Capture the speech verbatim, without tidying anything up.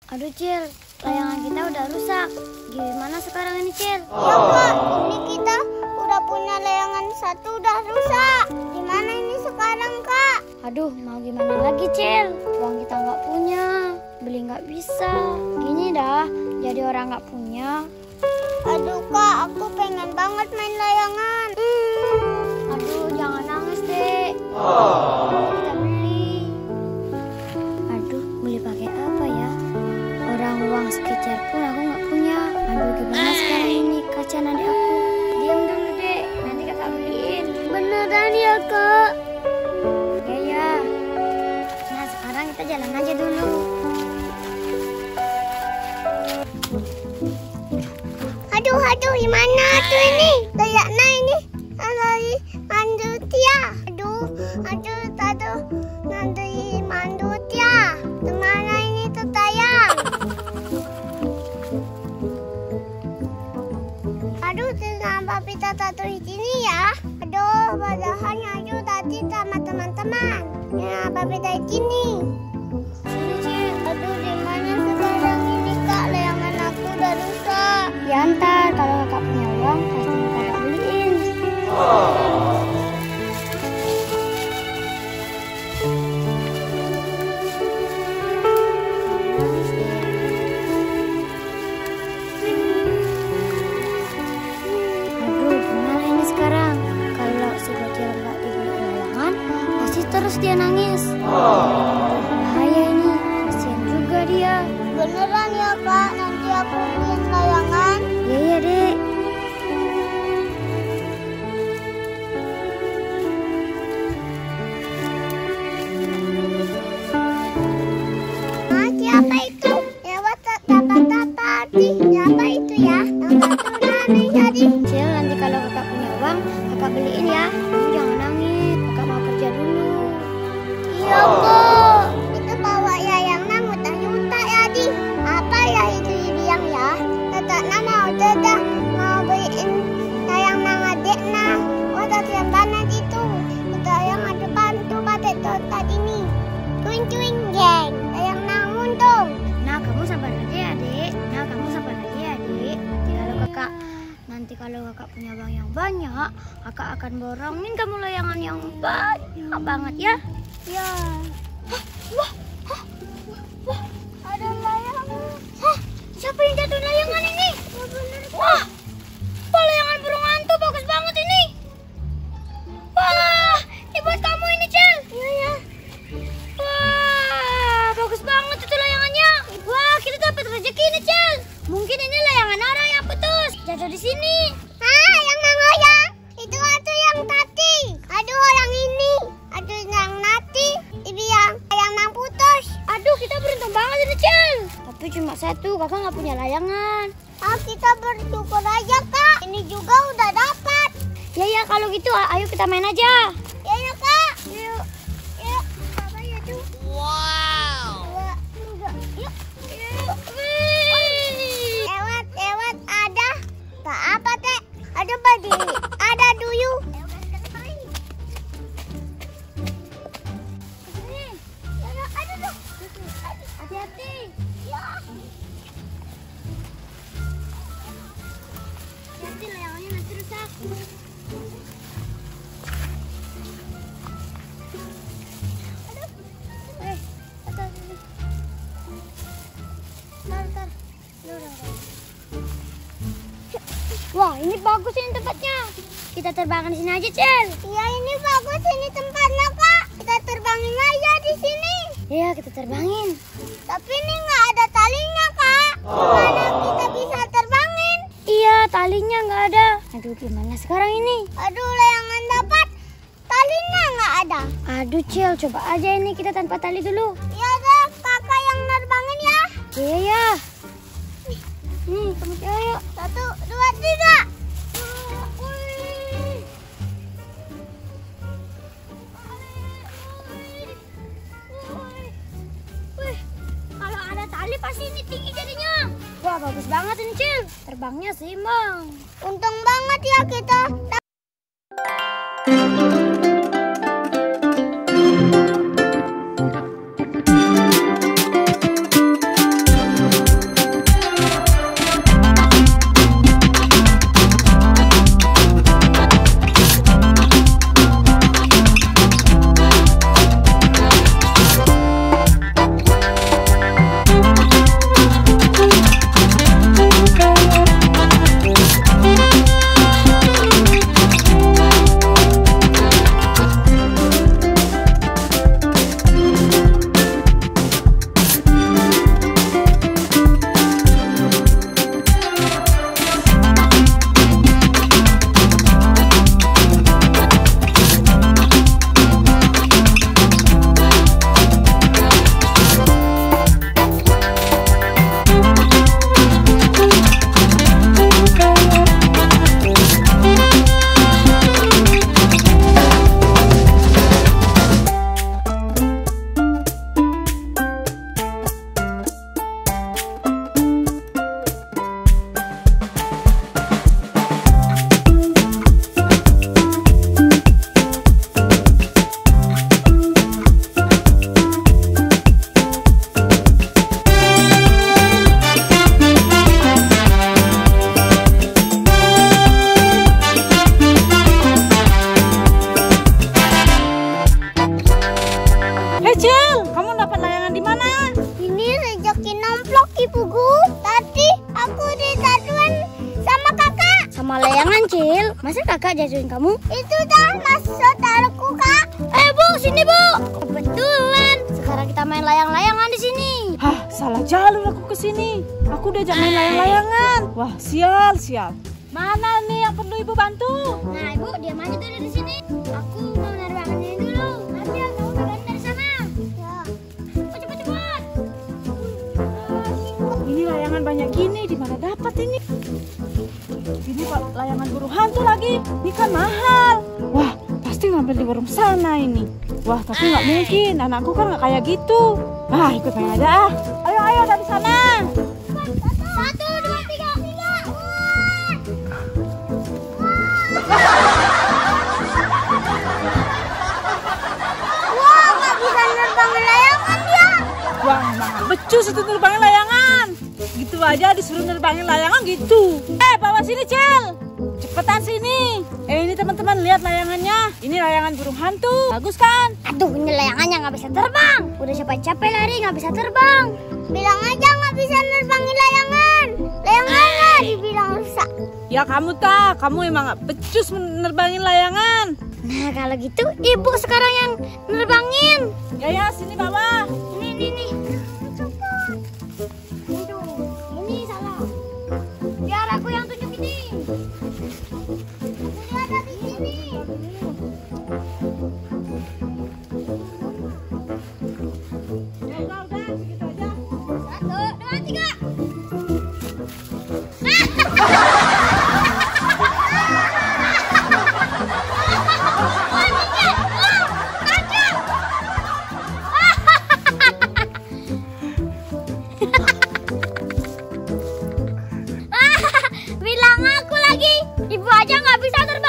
Aduh Cil, layangan kita udah rusak. Gimana sekarang ini Cil? Ya Kak, ini kita udah punya layangan satu udah rusak. Gimana ini sekarang Kak? Aduh, mau gimana lagi Cil? Uang kita nggak punya, beli nggak bisa. Gini dah, jadi orang nggak punya. Aduh Kak, aku pengen banget main layangan. Hmm. Aduh, jangan nangis dek. Oh. Kita beli. Aduh, beli pakai apa ya? Orang uang sekejar pun aku nggak punya. Aduh, gimana sekarang ini kaca adik aku? Diam dulu dek, nanti kakak beliin. Beneran ya Kak? Ya ya. Nah sekarang kita jalan aja dulu. Aduh, aduh, gimana tuh ini? Kayaknya ini nanti mandut ya. Aduh, aduh, aduh, nanti mandut ya. Kemana ini tuh tayang? Aduh, kenapa kita taruh di sini ya? Aduh, padahal aduh tadi sama teman-teman. Ya, papi dari sini. Sini Cil. Aduh, gimana sekarang ini Kak? Layangan aku udah rusak. Ya ntar kalau kakak punya uang pasti kakak beliin. Aduh, gimana ini sekarang? Kalau si bocil nggak dibeli layangan, pasti terus dia nangis. Bahaya ini, kasihan juga dia. Beneran ya Kak? Nanti aku beliin layangan. Iya iya dek. Ah, siapa itu? Lewat tapa-tapa. Siapa itu ya? Yang satu nangis tadi. Cil, nanti kalau kakak punya uang, kakak beliin ya. Kamu jangan nangis, kakak mau kerja dulu. Iya Kak. Itu bawa layangan utang-utang ya di. Apa ya itu dibilang ya? Tetapnya mau dadah mau beliin layangan adeknya. Oh, tadi yang mana itu? Udah yang ada bantu pakai tadi nih. Cuing-cuing geng. Layangan untung. Nah, kamu sabar aja ya, Dek. Nah, kamu sabar aja ya, Dek. Nanti kalau kakak nanti kalau kakak punya uang yang banyak, kakak akan borongin kamu layangan yang banyak banget ya. Ya. Hah, wah, hah, wah, Ada layangan. hah, siapa yang jatuh layangan ini? Oh, bener. Wah, wah layangan burung hantu bagus banget ini. Wah, ini buat kamu ini, Cel. Iya ya. Wah, bagus banget itu layangannya. Wah, kita dapat rezeki ini, Cel. Mungkin ini layangan orang yang putus jatuh di sini. Ah, yang mengoyak. Itu itu yang tadi. Aduh, yang ini. Aduh, yang nanti. Ini yang yang nang putus. Aduh, kita beruntung banget ini, Cel. Tapi cuma satu, kakak nggak punya layangan. Ah, kita bersyukur aja, Kak. Ini juga udah dapat. Ya ya, kalau gitu ayo kita main aja. Ya ya, Kak. Yuk. Yuk. Apa ya tuh? Wow. Dua, tiga. Yuk. Yuk. Wih. Lewat, lewat ada. Tak apa, Teh. Ada berdiri. Ada duyung. Hati-hati. Ya. Hati layangannya nanti rusak. Eh, atas ini. Ntar, ntar. Wah, ini bagus ini tempatnya. Kita terbangin di sini aja, Cel. Ya, ini bagus ini tempatnya, Kak. Kita terbangin aja di sini. Iya, kita terbangin. Tapi ini nggak ada talinya, Kak. Gimana kita bisa terbangin? Iya, talinya nggak ada. Aduh, gimana sekarang ini? Aduh, layangan dapat. Talinya nggak ada. Aduh, Cel, coba aja ini kita tanpa tali dulu. Ya deh, kakak yang nerbangin ya. Iya, ya. Nih, kamu ayo. Satu, dua, tiga. Wih, kalau ada tali pasti ini tinggi jadinya. Wah, bagus banget ini, Cil. Terbangnya seimbang. Untung banget ya kita. Cil? Masa kakak jatuhin kamu? Itu dah mas saudaraku kak. Eh bu, sini bu. Kebetulan. Sekarang kita main layang-layangan di sini. Hah, salah jalur aku ke sini. Aku udah jangan main layang-layangan. Wah, sial, sial. Mana nih yang perlu ibu bantu? Nah ibu, diam aja dulu di sini. Aku mau nerbangin ini dulu. Nanti yang kamu pegang dari sana. Ya. Oh, cepet-cepet. Ini layangan banyak gini, di mana dapat ini? Ini Pak, layangan burung hantu lagi. Ini kan mahal. Wah, pasti ngambil di warung sana ini. Wah, tapi nggak mungkin. Anakku kan nggak kayak gitu. Wah, ikut main aja ah. Ayo, ayo dari sana. Satu, dua, tiga. Tiga. Wah, nggak bisa nerbangin layangan ya. Wah, mahal becus itu nerbangin layangan. Gitu aja disuruh nerbangin layangan gitu. Eh, bawa sini, Cel. Cepetan sini. Eh, ini teman-teman lihat layangannya. Ini layangan burung hantu. Bagus kan? Aduh, ini layangannya nggak bisa terbang. Udah capek-capek lari nggak bisa terbang. Bilang aja nggak bisa nerbangin layangan. Layangannya dibilang rusak. Ya kamu tak, kamu emang gak becus menerbangin layangan. Nah kalau gitu ibu sekarang yang nerbangin. Ya ya, sini bawa. Ini, ini, ini. Ini salah. Biar aku yang tunjuk ini. Dia ada di sini. Ya udah, udah, segitu aja. Satu, dua, tiga. Bilang aku lagi, ibu aja nggak bisa terbang.